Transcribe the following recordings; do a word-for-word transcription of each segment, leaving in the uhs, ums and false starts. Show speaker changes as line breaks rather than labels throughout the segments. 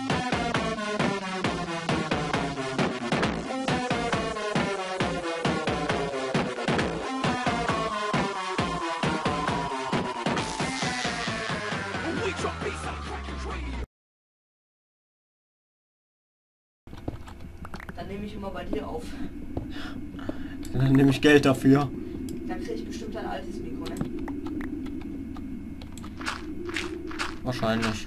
Dann nehme ich immer bei dir auf.
Dann nehme ich Geld dafür.
Dann kriege ich bestimmt ein altes Mikro, ne?
Wahrscheinlich.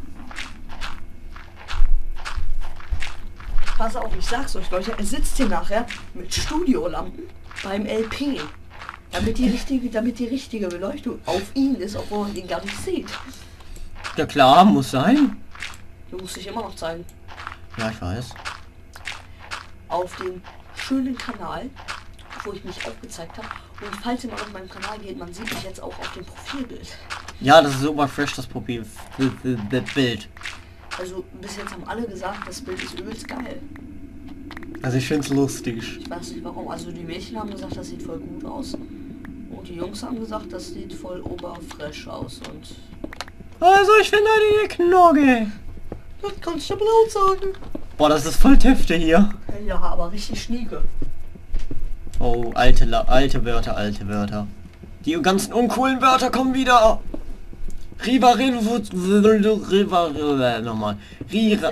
Pass auf, ich sag's euch, Leute, er sitzt hier nachher mit Studiolampen beim L P. Damit die richtige, damit die richtige Beleuchtung auf ihn ist, obwohl man ihn gar nicht sieht.
Ja klar, muss sein.
Du musst dich immer noch zeigen.
Ja, ich weiß.
Auf dem schönen Kanal, wo ich mich auch gezeigt habe. Und falls ihr mal auf meinem Kanal geht, man sieht mich jetzt auch auf dem Profilbild.
Ja, das ist super fresh, das Profil Bild.
Also bis jetzt haben alle gesagt, das Bild ist übelst geil.
Also ich find's lustig.
Ich weiß nicht warum. Also die Mädchen haben gesagt, das sieht voll gut aus. Und die Jungs haben gesagt, das sieht voll oberfresh aus. Und
also ich finde die Knorge.
das kannst du laut sagen.
Boah, das ist voll Tüfte hier.
Ja, aber richtig schnieke.
Oh, alte, La alte Wörter, alte Wörter. Die ganzen uncoolen Wörter kommen wieder. Riva, Riva, Riva, nochmal. Riva.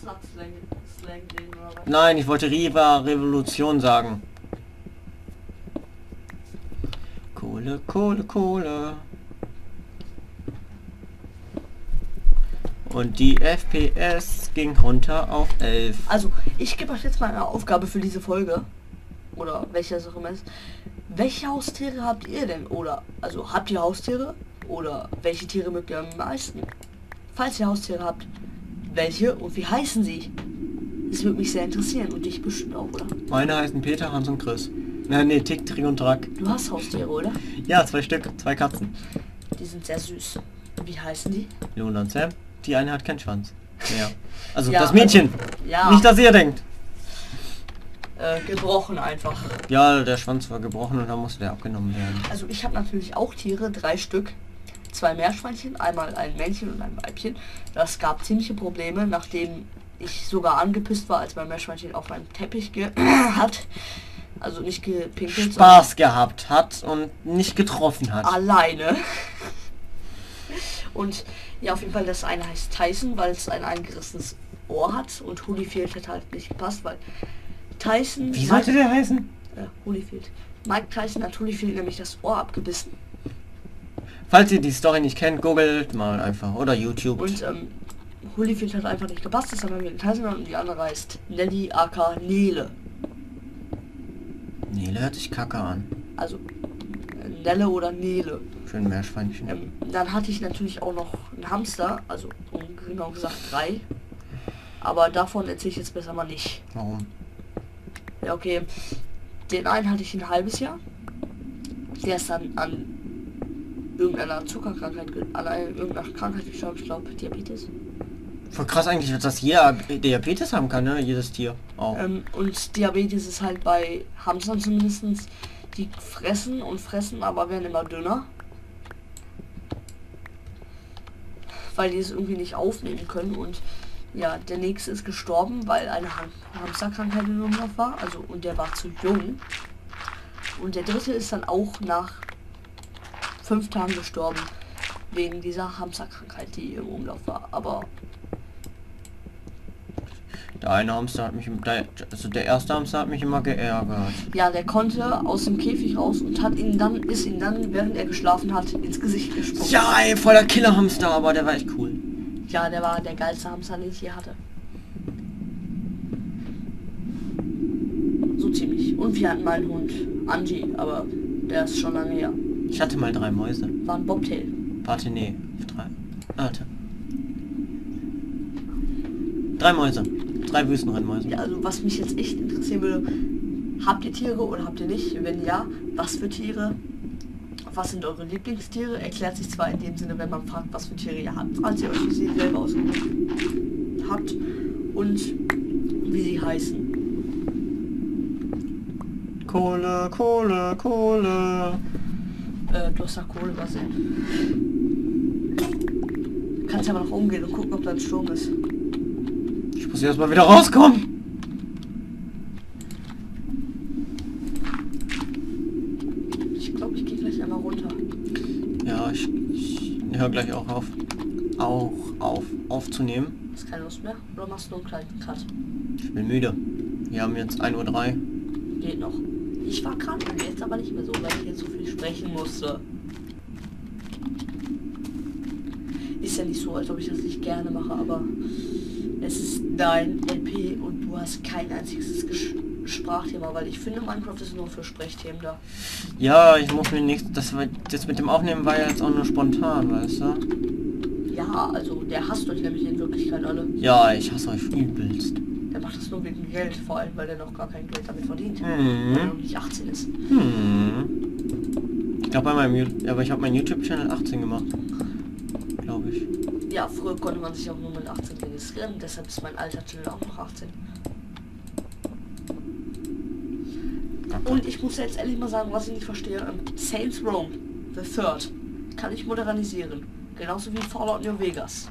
Nein, ich wollte Riva Revolution sagen. Kohle, Kohle, Kohle. Und die F P S ging runter auf elf.
Also, ich gebe euch jetzt mal eine Aufgabe für diese Folge. Oder welche es auch immer ist. Welche Haustiere habt ihr denn? Oder, also, habt ihr Haustiere? Oder welche Tiere mögt ihr am meisten? Falls ihr Haustiere habt, welche und wie heißen sie? Das würde mich sehr interessieren und dich bestimmt auch, oder?
Meine heißen Peter, Hans und Chris. Nein, nee, Tick, Trick und Track.
Du hast Haustiere, oder?
Ja, zwei Stück, zwei Katzen.
Die sind sehr süß. Wie heißen die?
Luna und Sam. Die eine hat keinen Schwanz. Ja. Also
Ja,
das Mädchen.
Also, ja.
Nicht, dass ihr denkt.
Äh, gebrochen einfach.
Ja, der Schwanz war gebrochen und dann musste der abgenommen werden.
Also ich habe natürlich auch Tiere, drei Stück. Zwei Meerschweinchen, einmal ein Männchen und ein Weibchen. Das gab ziemliche Probleme, nachdem ich sogar angepisst war, als mein Meerschweinchen auf meinem Teppich ge hat. Also nicht gepinkelt,
Spaß gehabt hat und nicht getroffen hat.
Alleine. Und ja, auf jeden Fall, das eine heißt Tyson, weil es ein eingerissenes Ohr hat. Und Holyfield hat halt nicht gepasst, weil Tyson...
Wie sollte der heißen?
Ja, Holyfield. Mike Tyson hat Holyfield nämlich das Ohr abgebissen.
Falls ihr die Story nicht kennt, googelt mal einfach. Oder YouTube.
Und ähm, Holyfield hat einfach nicht gepasst, das haben wir mit Tyson und die andere heißt Nelly aka Nele.
Nele hört sich kacke an.
Also äh, Nelle oder Nele.
Für ein Meerschweinchen.
Ähm, dann hatte ich natürlich auch noch einen Hamster, also um genau gesagt drei. Aber davon erzähle ich jetzt besser mal nicht.
Warum?
Ja, okay. Den einen hatte ich ein halbes Jahr. Der ist dann an irgendeiner Zuckerkrankheit, an einer, irgendeiner Krankheit gestorben, ich glaube Diabetes.
Voll krass eigentlich, dass jeder Diabetes haben kann, ne? Jedes Tier auch.
Ähm, und Diabetes ist halt bei Hamstern zumindestens, die fressen und fressen, aber werden immer dünner. Weil die es irgendwie nicht aufnehmen können. Und ja, der nächste ist gestorben, weil eine Ham Hamsterkrankheit in Umlauf war. Also, und der war zu jung. Und der dritte ist dann auch nach fünf Tagen gestorben. Wegen dieser Hamsterkrankheit, die im Umlauf war. Aber
der eine Hamster hat mich, der, also der erste Hamster hat mich immer geärgert.
ja, der konnte aus dem Käfig raus und hat ihn dann, ist ihn dann, während er geschlafen hat, ins Gesicht gesprungen.
Ja, ey, voller Killerhamster, aber der war echt cool.
Ja, der war der geilste Hamster, den ich je hatte. So ziemlich. Und wir hatten mal einen Hund, Angie, aber der ist schon lange her.
Ich hatte mal drei Mäuse.
War ein Bobtail.
Warte, nee, drei. Warte. Drei Mäuse. Drei Wüstenrennmäuse.
Ja, also was mich jetzt echt interessieren würde, habt ihr Tiere oder habt ihr nicht? Wenn ja, was für Tiere? Was sind eure Lieblingstiere? Erklärt sich zwar in dem Sinne, wenn man fragt, was für Tiere ihr habt, als ihr euch sie selber ausgesucht habt und wie sie heißen.
Kohle, Kohle, Kohle.
Äh, du hast nach Kohle übersehen. Du kannst ja mal nach oben gehen und gucken, ob da ein Sturm ist.
Muss ich erstmal wieder rauskommen.
Ich glaube, ich gehe gleich einmal runter.
Ja, ich, ich höre gleich auch auf. Auch auf aufzunehmen.
Hast keine Lust mehr? Oder machst du nur einen kleinen Cut?
Ich bin müde. Wir haben jetzt ein Uhr drei.
Geht noch. Ich war krank, jetzt aber nicht mehr so, weil ich jetzt so viel sprechen musste. Ist ja nicht so, als ob ich das nicht gerne mache, aber es ist dein L P und du hast kein einziges Gesch Sprachthema, weil ich finde, Minecraft ist nur für Sprechthemen da.
Ja, ich muss mir nichts... Das, war, das mit dem Aufnehmen war ja jetzt auch nur spontan, weißt du?
Ja, also der hasst euch nämlich in Wirklichkeit alle.
Ja, ich hasse euch übelst.
Der macht das nur wegen Geld, vor allem, weil der noch gar kein Geld damit verdient.
Mhm.
Weil er noch nicht achtzehn ist.
Hm. Ich glaube bei meinem YouTube... Aber ich habe meinen YouTube-Channel achtzehn gemacht. Glaube ich.
Ja, früher konnte man sich auch nur mit achtzehn registrieren, deshalb ist mein alter Channel auch noch achtzehn. Und ich muss jetzt ehrlich mal sagen, was ich nicht verstehe. ähm, Saints Row, The Third, kann ich modernisieren. Genauso wie Fallout New Vegas.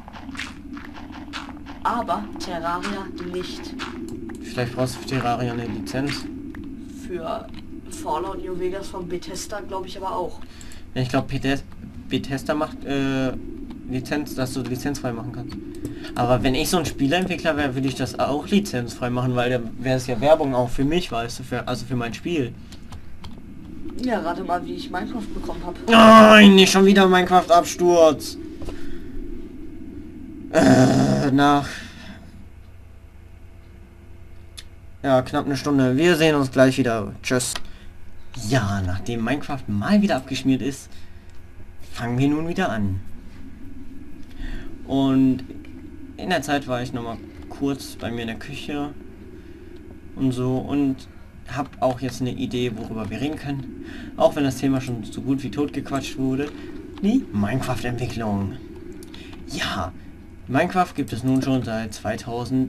Aber Terraria nicht.
Vielleicht brauchst du für Terraria eine Lizenz.
Für Fallout New Vegas von Bethesda glaube ich aber auch.
Ja, ich glaube Bethesda macht äh, Lizenz, dass du lizenzfrei machen kannst. Aber wenn ich so ein Spieleentwickler wäre, würde ich das auch lizenzfrei machen, weil da wäre es ja Werbung auch für mich, weißt du, für, also für mein Spiel.
Ja, rate mal, wie ich Minecraft bekommen habe.
Nein, nicht schon wieder Minecraft-Absturz. Äh, nach... Ja, knapp eine Stunde. Wir sehen uns gleich wieder. Tschüss. Ja, nachdem Minecraft mal wieder abgeschmiert ist, fangen wir nun wieder an. Und in der Zeit war ich noch mal kurz bei mir in der Küche und so und habe auch jetzt eine Idee, worüber wir reden können. Auch wenn das Thema schon so gut wie tot gequatscht wurde. Die Minecraft-Entwicklung. Ja, Minecraft gibt es nun schon seit zweitausendneun.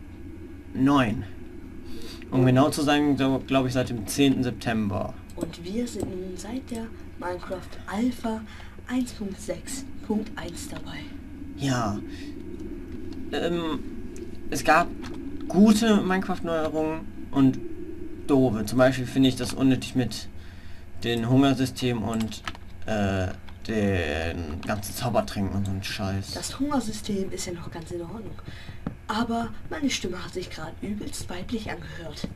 Um genau zu sein, so, glaube ich, seit dem zehnten September.
Und wir sind nun seit der Minecraft Alpha eins Punkt sechs Punkt eins dabei.
Ja. Ähm, es gab gute Minecraft-Neuerungen und doofe. Zum Beispiel finde ich das unnötig mit den Hungersystem und äh, den ganzen Zaubertränken und so ein Scheiß.
Das Hungersystem ist ja noch ganz in Ordnung. Aber meine Stimme hat sich gerade übelst weiblich angehört.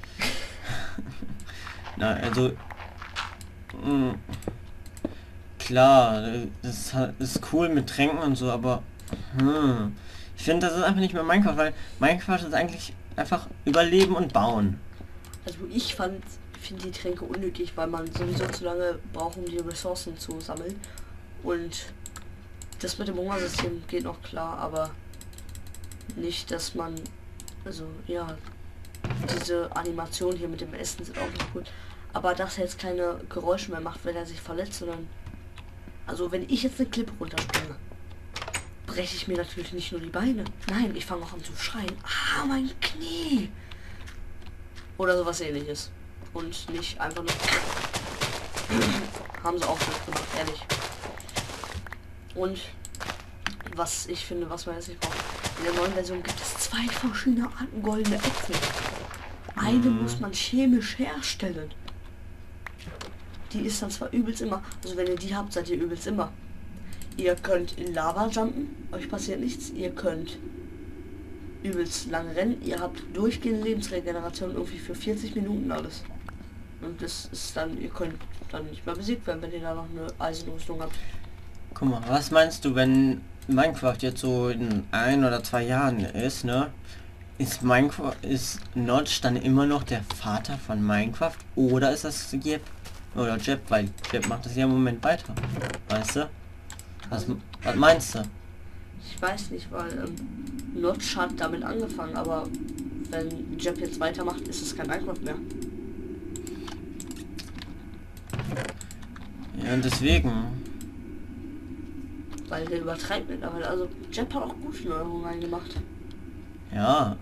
Na, also... Mh, klar, das ist cool mit Tränken und so, aber... Hm, ich finde, das ist einfach nicht mehr Minecraft, weil Minecraft ist eigentlich einfach Überleben und Bauen.
Also ich fand, finde die Tränke unnötig, weil man sowieso zu lange braucht, um die Ressourcen zu sammeln. Und das mit dem Hungersystem geht noch klar, aber nicht, dass man, also ja, diese Animation hier mit dem Essen sind auch nicht gut. Aber dass er jetzt keine Geräusche mehr macht, wenn er sich verletzt, sondern, also wenn ich jetzt eine Klippe runterspringe, breche ich mir natürlich nicht nur die Beine. Nein, ich fange auch an zu schreien. Ah, mein Knie! Oder sowas ähnliches. Und nicht einfach nur... Haben sie auch nicht gemacht, ehrlich. Und was ich finde, was man jetzt nicht braucht. In der neuen Version gibt es zwei verschiedene Arten goldene Äpfel. Eine
Mhm.
muss man chemisch herstellen. Die ist dann zwar übelst immer, also wenn ihr die habt, seid ihr übelst immer. Ihr könnt in Lava jumpen, euch passiert nichts. Ihr könnt übelst lange rennen. Ihr habt durchgehende Lebensregeneration irgendwie für vierzig Minuten alles. Und das ist dann, ihr könnt dann nicht mehr besiegt werden, wenn ihr da noch eine Eisenrüstung habt.
Guck mal, was meinst du, wenn Minecraft jetzt so in ein oder zwei Jahren ist, ne? Ist Minecraft, ist Notch dann immer noch der Vater von Minecraft oder ist das Jep oder Jep, weil Jep macht das ja im Moment weiter, weißt du? Was, was meinst du?
Ich weiß nicht, weil ähm, Notch hat damit angefangen, aber wenn Jep jetzt weitermacht, ist es kein Minecraft mehr.
Ja, und deswegen.
Weil der übertreibt mittlerweile. Also Jep hat auch gute Neuerungen reingemacht.
Ja.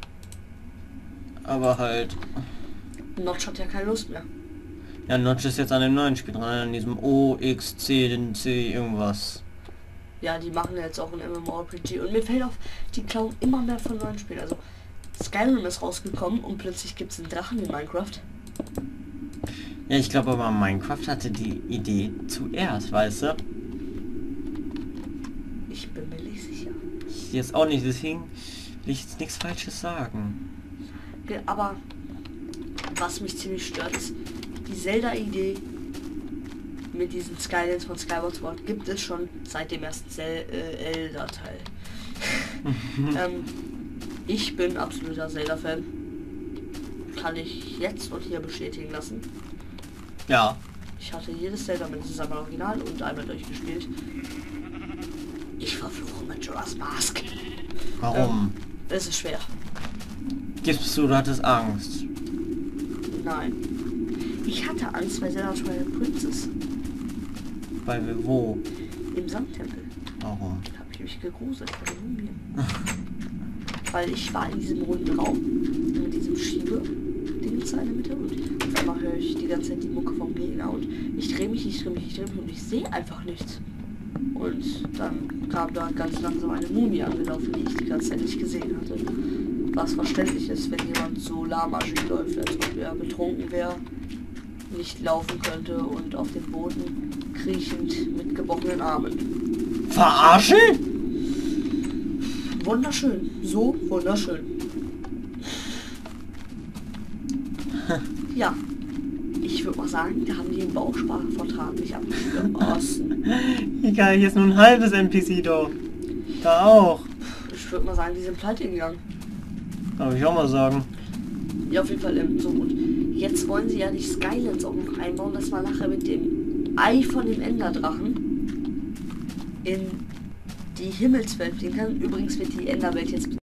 Aber halt.
Notch hat ja keine Lust mehr.
Ja, Notch ist jetzt an dem neuen Spiel dran, an diesem O X C, den C irgendwas.
Ja, die machen jetzt auch ein MMORPG und mir fällt auf, die klauen immer mehr von neuen Spielen. Also Skyrim ist rausgekommen und plötzlich gibt es einen Drachen in Minecraft.
Ja, ich glaube aber Minecraft hatte die Idee zuerst, weißt du?
Ich bin mir nicht sicher.
Ich jetzt auch nicht, deswegen will ich jetzt nichts Falsches sagen.
Ge- Aber was mich ziemlich stört ist, die Zelda-Idee mit diesen Skylands von Skyward Sword gibt es schon seit dem ersten Zel- äh, Zelda-Teil. ähm, ich bin absoluter Zelda-Fan. Kann ich jetzt und hier bestätigen lassen.
Ja.
Ich hatte jedes Zelda mit zusammen Original und einmal durchgespielt. Ich verfluche mit Majora's Mask.
Warum?
Ähm, es ist schwer.
Gibst du, du hattest Angst?
Nein. Ich hatte Angst bei Zelda Twilight Princess.
Bei wo?
Im Sandtempel.
Warum?
Da habe ich mich gegruselt bei den Mumien. Weil ich war in diesem runden Raum mit diesem Schiebe-Dings in der Mitte und auf einmal höre ich die ganze Zeit die Mucke vom Gegner und ich drehe mich, ich drehe mich, ich drehe mich und ich sehe einfach nichts. Und dann kam da ganz langsam eine Mumie angelaufen, die ich die ganze Zeit nicht gesehen hatte. Was verständlich ist, wenn jemand so lahmarschig läuft, als ob er betrunken wäre, nicht laufen könnte und auf dem Boden kriechend mit gebrochenen Armen.
Verarschen?
Wunderschön. So wunderschön. Ja. Ich würde mal sagen, da haben die den Bausparvertrag nicht abgeschlossen.
Egal, hier ist nur ein halbes N P C doch. Da auch.
Ich würde mal sagen, die sind pleite gegangen.
Darf ich auch mal sagen.
Ja, auf jeden Fall ähm, so gut. Jetzt wollen sie ja die Skylands auch noch einbauen, dass man nachher mit dem Ei von dem Enderdrachen in die Himmelswelt fliegen kann. Übrigens wird die Enderwelt jetzt